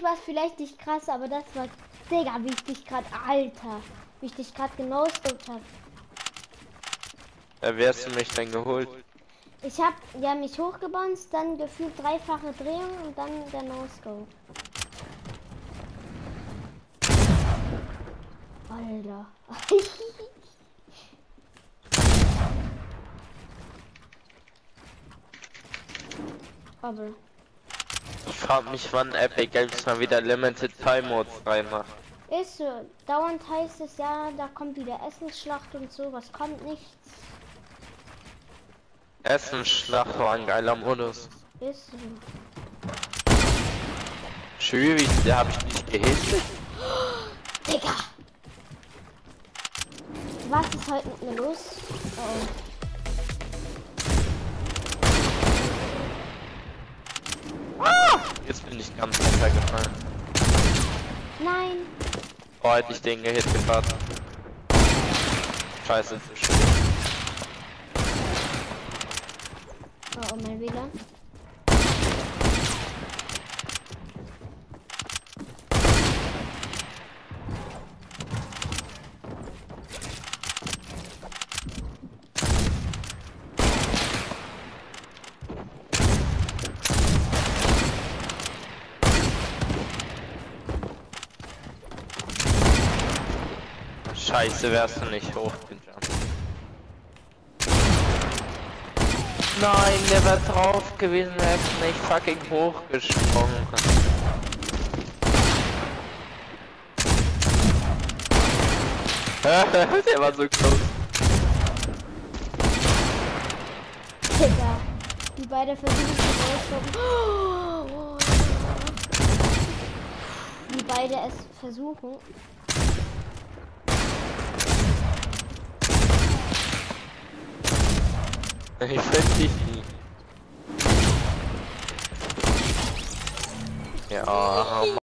war es vielleicht nicht krass, aber das war, Digga, wie ich dich gerade, Alter, wie ich dich gerade genostet habe. Wie hast du mich denn geholt? Ich habe ja mich hochgebounced, dann gefühlt dreifache Drehung und dann der No-Scope. Alter. Aber Ich frag mich, wann Epic Games mal wieder Limited Time Modes reinmacht. ist so, dauernd heißt es ja, da kommt wieder Essensschlacht und so, was kommt nichts. Essensschlacht war ein geiler Modus. Ist so. Schwierig, der hab ich nicht gehittet. Digga! Was ist heute mit mir los? Oh. Jetzt bin ich ganz runtergefallen. Nein! Oh, hätte ich den gehittet gerade. Scheiße, zu schön. Oh, mein WLAN. Scheiße, wärst du nicht hochgejumpt. Nein, der wäre drauf gewesen, er hätte nicht fucking hochgesprungen. Der war so close. Digga! Die beiden versuchen zu rauskommen. Wie beide es versuchen. Ich finde dich nie. Ja,